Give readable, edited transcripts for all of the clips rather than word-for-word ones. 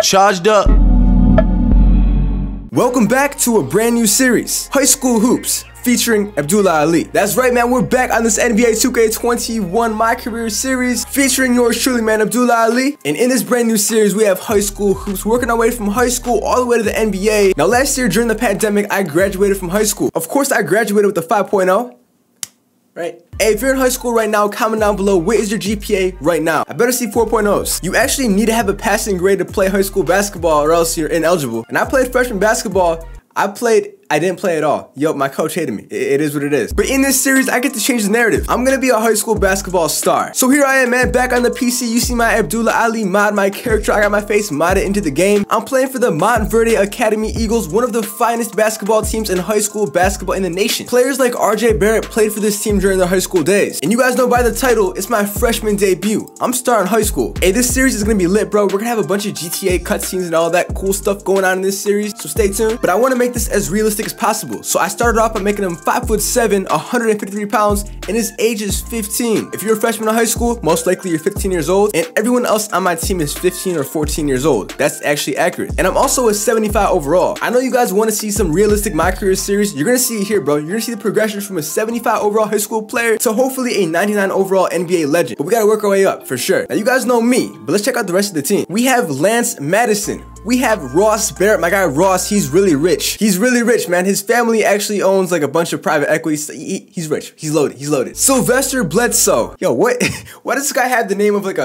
Charged up. Welcome back to a brand new series, High School Hoops, featuring Abdullah Ali. That's right, man, we're back on this NBA 2K21 My Career series, featuring yours truly, man, Abdullah Ali. And in this brand new series, we have High School Hoops, working our way from high school all the way to the NBA. Now, last year during the pandemic, I graduated from high school. Of course, I graduated with a 5.0. Right? Hey, if you're in high school right now, comment down below, what is your GPA right now? I better see 4.0s. You actually need to have a passing grade to play high school basketball or else you're ineligible. And I played freshman basketball. I didn't play at all. Yo, my coach hated me. It is what it is. But in this series, I get to change the narrative. I'm gonna be a high school basketball star. So here I am, man, back on the PC. You see my Abdullah Ali mod, my character. I got my face modded into the game. I'm playing for the Montverde Academy Eagles, one of the finest basketball teams in high school basketball in the nation. Players like RJ Barrett played for this team during their high school days. And you guys know by the title, it's my freshman debut. I'm starting high school. Hey, this series is gonna be lit, bro. We're gonna have a bunch of GTA cutscenes and all that cool stuff going on in this series, so stay tuned. But I wanna make this as realistic as possible. So I started off by making him 5'7", 153 pounds, and his age is 15. If you're a freshman in high school, most likely you're 15 years old, and everyone else on my team is 15 or 14 years old. That's actually accurate. And I'm also a 75 overall. I know you guys want to see some realistic My Career series. You're gonna see it here, bro. You're gonna see the progression from a 75 overall high school player to hopefully a 99 overall NBA legend. But we gotta work our way up, for sure. Now, you guys know me, but let's check out the rest of the team. We have Lance Madison. We have Ross Barrett, my guy Ross. He's really rich. He's really rich, man. His family actually owns like a bunch of private equities. He's rich. He's loaded. He's loaded. Sylvester Bledsoe. Yo, what? Why does this guy have the name of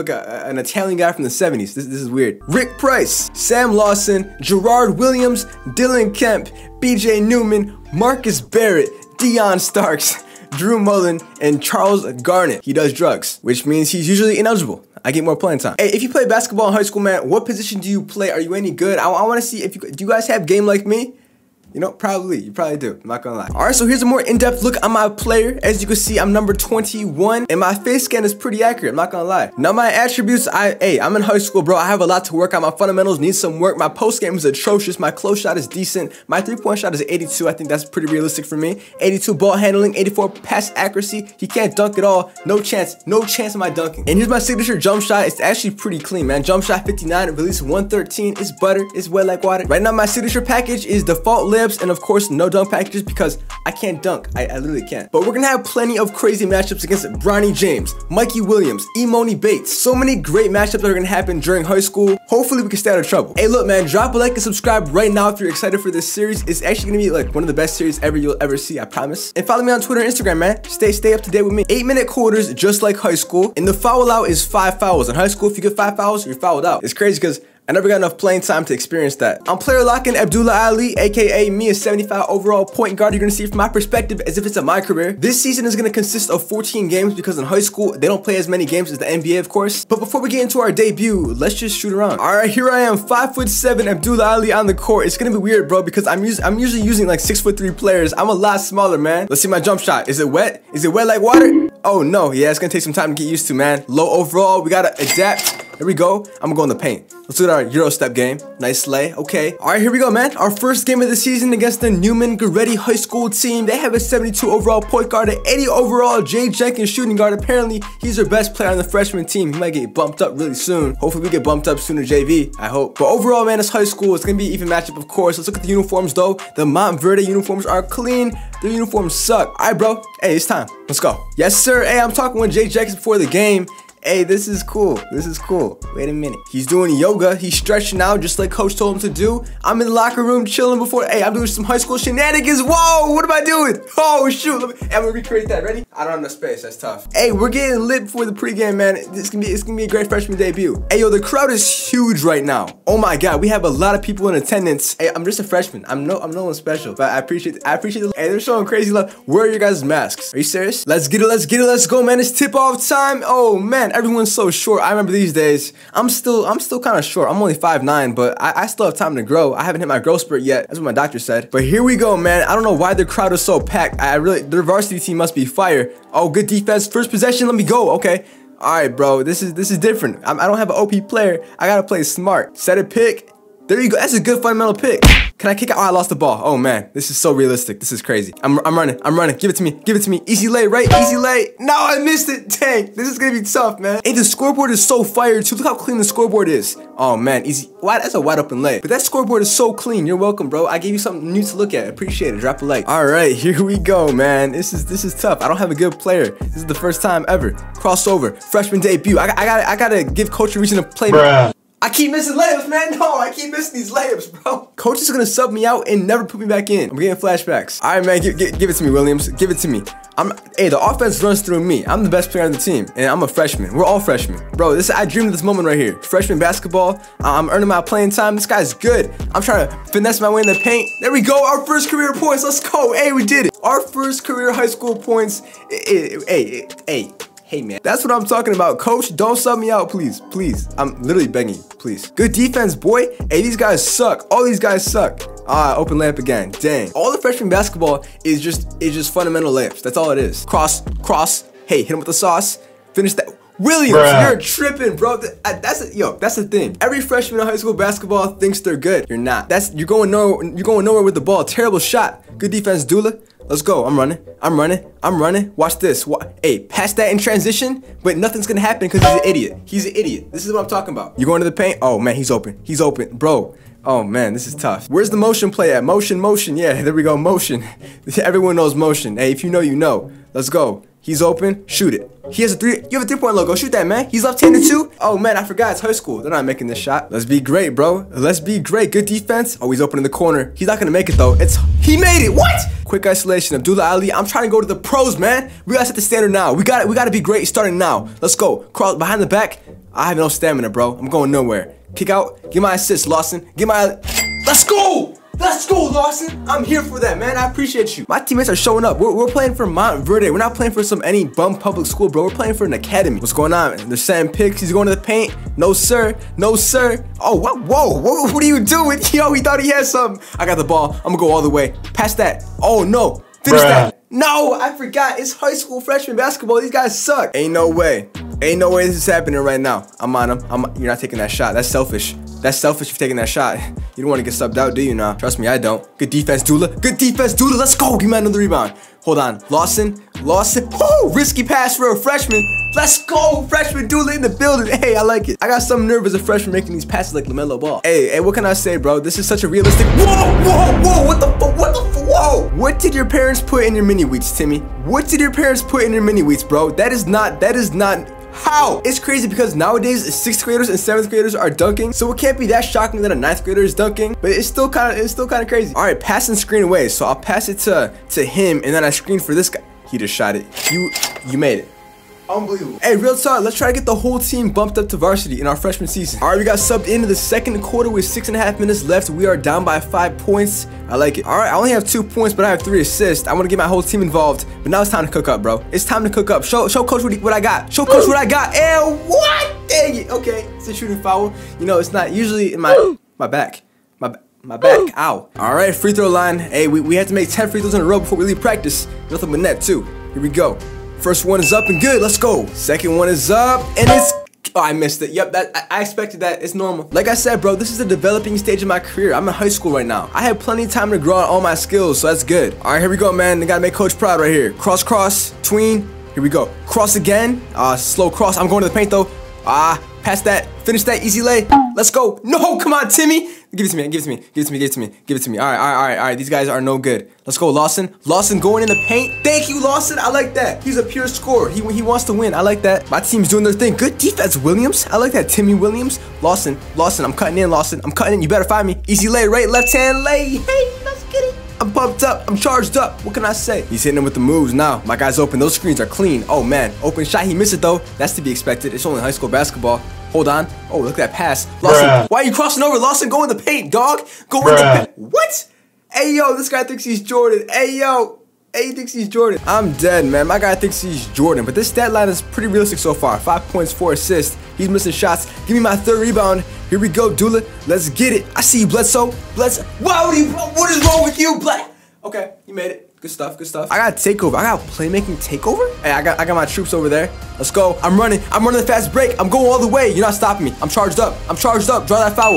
an Italian guy from the 70s? This is weird. Rick Price, Sam Lawson, Gerard Williams, Dylan Kemp, BJ Newman, Marcus Barrett, Deion Starks, Drew Mullen, and Charles Garnett. He does drugs, which means he's usually ineligible. I get more playing time. Hey, if you play basketball in high school, man, what position do you play? Are you any good? I want to see if do you guys have game like me? You know, probably. You probably do. I'm not gonna lie. Alright, so here's a more in-depth look on my player. As you can see, I'm number 21, and my face scan is pretty accurate. I'm not gonna lie. Now, my attributes, I'm in high school, bro. I have a lot to work on. My fundamentals need some work. My post game is atrocious. My close shot is decent. My three-point shot is 82. I think that's pretty realistic for me. 82 ball handling, 84 pass accuracy. He can't dunk at all. No chance. No chance of my dunking. And here's my signature jump shot. It's actually pretty clean, man. Jump shot 59, release 113. It's butter. It's wet like water. Right now, my signature package is default layups, and of course no dunk packages because I can't dunk. I literally can't. But we're gonna have plenty of crazy matchups against Bronny James, Mikey Williams, Emoni Bates. So many great matchups that are gonna happen during high school. Hopefully we can stay out of trouble. Hey, look, man, drop a like and subscribe right now if you're excited for this series. It's actually gonna be like one of the best series you'll ever see, I promise. And follow me on Twitter and Instagram, man. Stay up to date with me. 8-minute quarters, just like high school. And the foul out is 5 fouls. In high school, if you get 5 fouls, you're fouled out. It's crazy because I never got enough playing time to experience that. I'm player locking Abdullah Ali, aka me, a 75 overall point guard. You're gonna see from my perspective as if it's a My Career. This season is gonna consist of 14 games because in high school, they don't play as many games as the NBA, of course. But before we get into our debut, let's just shoot around. All right, here I am, 5'7", Abdullah Ali on the court. It's gonna be weird, bro, because I'm usually using like 6'3" players. I'm a lot smaller, man. Let's see my jump shot. Is it wet? Is it wet like water? Oh no, yeah, it's gonna take some time to get used to, man. Low overall, we gotta adapt. Here we go. I'm gonna go in the paint. Let's look at our Euro step game. Nice slay. Okay. All right, here we go, man. Our first game of the season against the Newman Goretti High School team. They have a 72 overall point guard, an 80 overall Jay Jenkins shooting guard. Apparently, he's their best player on the freshman team. He might get bumped up really soon. Hopefully, we get bumped up sooner, JV. I hope. But overall, man, it's high school. It's gonna be an even matchup, of course. Let's look at the uniforms, though. The Montverde uniforms are clean. Their uniforms suck. All right, bro. Hey, it's time. Let's go. Yes, sir. Hey, I'm talking with Jay Jenkins before the game. Hey, this is cool. This is cool. Wait a minute. He's doing yoga. He's stretching out just like coach told him to do. I'm in the locker room chilling before. Hey, I'm doing some high school shenanigans. Whoa, what am I doing? Oh, shoot. I'm gonna recreate that. Ready? I don't have enough space. That's tough. Hey, we're getting lit before the pregame, man. It's gonna be a great freshman debut. Hey, yo, the crowd is huge right now. Oh my God, we have a lot of people in attendance. Hey, I'm just a freshman. I'm no one special, but I appreciate it. Hey, they're showing crazy love. Where are your guys' masks? Are you serious? Let's get it. Let's get it. Let's go, man. It's tip-off time. Oh man, everyone's so short. I remember these days. I'm still kind of short. I'm only 5'9", but I still have time to grow. I haven't hit my growth spurt yet. That's what my doctor said. But here we go, man. I don't know why the crowd is so packed. Their varsity team must be fire. Oh, good defense. First possession. Let me go. Okay. All right, bro. This is different. I don't have an OP player. I gotta play smart. Set a pick. There you go. That's a good fundamental pick. Can I kick out? Oh, I lost the ball. Oh man, this is so realistic. This is crazy. I'm running. Give it to me. Give it to me. Easy lay, right? Easy lay. No, I missed it. Dang, this is gonna be tough, man. Hey, the scoreboard is so fire too. Look how clean the scoreboard is. Oh man, easy. Why? That's a wide open lay. But that scoreboard is so clean. You're welcome, bro. I gave you something new to look at. Appreciate it. Drop a like. All right, here we go, man. This is tough. I don't have a good player. This is the first time ever. Crossover, freshman debut. I gotta give coach a reason to play me. I keep missing layups, man. No, I keep missing these layups, bro. Coach is gonna sub me out and never put me back in. I'm getting flashbacks. All right, man, give it to me, Williams. Give it to me. Hey, the offense runs through me. I'm the best player on the team, and I'm a freshman. We're all freshmen, bro. I dreamed of this moment right here. Freshman basketball. I'm earning my playing time. This guy's good. I'm trying to finesse my way in the paint. There we go. Our first career points. Let's go. Hey, we did it. Our first career high school points. Hey, man, that's what I'm talking about. Coach, don't sub me out, please. Please. I'm literally begging you, please. Good defense, boy. Hey, these guys suck. All these guys suck. Open layup again. Dang. All the freshman basketball is just fundamental layups. That's all it is. Cross. Hey, hit him with the sauce. Finish that. Williams, you're tripping, bro. That's the thing. Every freshman in high school basketball thinks they're good. You're not. You're going nowhere with the ball. Terrible shot. Good defense, Dula. Let's go. I'm running. Watch this. Hey, pass that in transition, but nothing's gonna happen because he's an idiot. This is what I'm talking about. You going to the paint? Oh man, he's open, bro. Oh man, this is tough. Where's the motion play at? Motion. Yeah, there we go. Motion. Everyone knows motion. Hey, if you know, you know. Let's go. He's open. Shoot it. He has you have a 3-point logo. Shoot that, man. He's left-handed too. Oh man, I forgot it's high school. They're not making this shot. Let's be great, bro. Let's be great. Good defense. Oh, he's open in the corner. He's not gonna make it though. He made it. What? Quick isolation. Abdullah Ali. I'm trying to go to the pros, man. We gotta set the standard now. We gotta be great starting now. Let's go. Cross behind the back. I have no stamina, bro. I'm going nowhere. Kick out. Get my assist, Lawson. Let's go. Let's go, Lawson. I'm here for that, man. I appreciate you. My teammates are showing up. We're playing for Montverde. We're not playing for any bum public school, bro. We're playing for an academy. What's going on? They're setting picks. He's going to the paint. No, sir. No, sir. Oh, what? Whoa. What are you doing? Yo, he thought he had something. I got the ball. I'm going to go all the way. Pass that. Oh, no. Finish that. No, I forgot. It's high school freshman basketball. These guys suck. Ain't no way. Ain't no way this is happening right now. I'm on him. You're not taking that shot. That's selfish. That's selfish for taking that shot. You don't want to get subbed out, do you now? Trust me, I don't. Good defense, Dula. Good defense, Dula. Let's go. Give me another rebound. Hold on. Lawson. Woo! Risky pass for a freshman. Let's go. Freshman Dula in the building. Hey, I like it. I got some nerve as a freshman making these passes like LaMelo Ball. Hey, what can I say, bro? This is such a realistic. Whoa. What the whoa. What did your parents put in your mini wheats, Timmy? What did your parents put in your mini wheats, bro? That is not. How? It's crazy because nowadays 6th graders and 7th graders are dunking, so it can't be that shocking that a 9th grader is dunking, but it's still kind of crazy. All right, pass and screen away. So I'll pass it to him, and then I screen for this guy. He just shot it. You made it. Unbelievable. Hey, real talk, let's try to get the whole team bumped up to varsity in our freshman season. All right, we got subbed into the second quarter with 6.5 minutes left. We are down by 5 points. I like it. All right, I only have 2 points, but I have 3 assists. I want to get my whole team involved, but now it's time to cook up, bro. It's time to cook up. Show coach what I got. Show coach what I got. And what? Dang it. Okay, it's a shooting foul. You know, it's not usually in my back. My back. Ow. All right, free throw line. Hey, we have to make 10 free throws in a row before we leave practice. Nothing but net too. Here we go. First one is up and good. Let's go. Second one is up and it's. Oh, I missed it. Yep, I expected that. It's normal. Like I said, bro, this is the developing stage of my career. I'm in high school right now. I have plenty of time to grow on all my skills, so that's good. All right, here we go, man. They gotta make coach proud right here. Cross, tween. Here we go. Cross again. Slow cross. I'm going to the paint though. Pass that. Finish that. Easy lay. Let's go. No, come on, Timmy. Give it to me. All right. These guys are no good. Let's go, Lawson. Lawson going in the paint. Thank you, Lawson. I like that. He's a pure scorer. He wants to win. I like that. My team's doing their thing. Good defense, Williams. I like that. Timmy Williams. Lawson. I'm cutting in, Lawson. I'm cutting in. You better find me. Easy lay, right, left hand lay. Hey, let's get it. I'm pumped up. I'm charged up. What can I say? He's hitting him with the moves now. My guy's open. Those screens are clean. Oh, man. Open shot. He missed it, though. That's to be expected. It's only high school basketball. Hold on. Oh, look at that pass. Lawson, why are you crossing over? Lawson, go in the paint, dog. Go in the paint. What? Hey, yo, this guy thinks he's Jordan. Hey, yo. Hey, he thinks he's Jordan. I'm dead, man. My guy thinks he's Jordan, but this stat line is pretty realistic so far. 5 points, 4 assists. He's missing shots. Give me my 3rd rebound. Here we go, Dula. Let's get it. I see you, Bledsoe. Wow, what is wrong with you, Bled? Okay, you made it. Good stuff. I got takeover. I got playmaking takeover. Hey, I got my troops over there. Let's go. I'm running the fast break. I'm going all the way. You're not stopping me. I'm charged up. Draw that foul.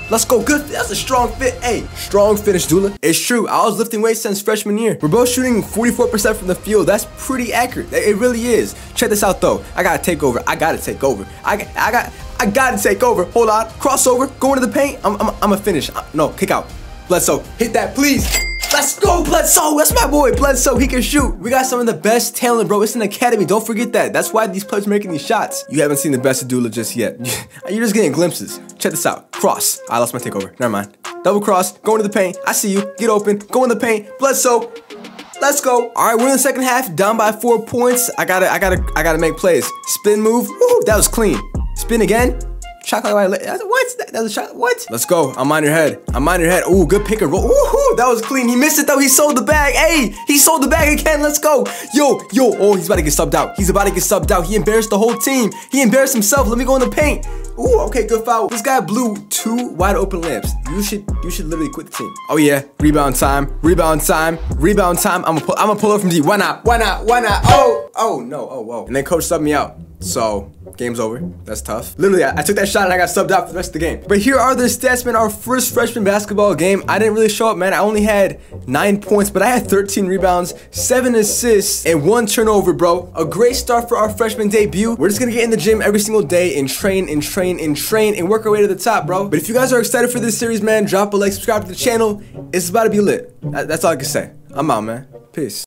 Let's go. Good. That's a strong fit. Hey, strong finish, Dula. It's true. I was lifting weights since freshman year. We're both shooting 44% from the field. That's pretty accurate. It really is. Check this out, though. I gotta take over. I gotta take over. I gotta take over. Hold on. Crossover. Go into the paint. I'm a finish. No, kick out. Bledsoe, hit that, please. Let's go, Bledsoe. That's my boy, Bledsoe. He can shoot. We got some of the best talent, bro. It's an academy. Don't forget that. That's why these players are making these shots. You haven't seen the best of Dula just yet. You're just getting glimpses. Check this out. Cross. I lost my takeover. Never mind. Double cross. Go into the paint. I see you. Get open. Go in the paint. Bledsoe. Let's go. All right, we're in the second half. Down by 4 points. I gotta make plays. Spin move. Woo, that was clean. Spin again. Chocolate white. What? That was a shot. What? Let's go. I'm on your head. I'm on your head. Ooh, good pick and roll. Ooh, that was clean. He missed it though. He sold the bag. Hey, he sold the bag again. Let's go. Yo. Oh, he's about to get subbed out. He's about to get subbed out. He embarrassed the whole team. He embarrassed himself. Let me go in the paint. Ooh, okay, good foul. This guy blew 2 wide open layups. You should literally quit the team. Oh yeah, rebound time. Rebound time. Rebound time. I'm gonna pull up from D. Why not? Why not? Why not? Oh no. Oh whoa. And then coach subbed me out. So, game's over. That's tough. Literally, I took that shot and I got subbed out for the rest of the game. But here are the stats, man. Our first freshman basketball game. I didn't really show up, man. I only had 9 points, but I had 13 rebounds, 7 assists, and 1 turnover, bro. A great start for our freshman debut. We're just gonna get in the gym every single day and train and work our way to the top, bro. But if you guys are excited for this series, man, drop a like, subscribe to the channel. It's about to be lit. That's all I can say. I'm out, man. Peace.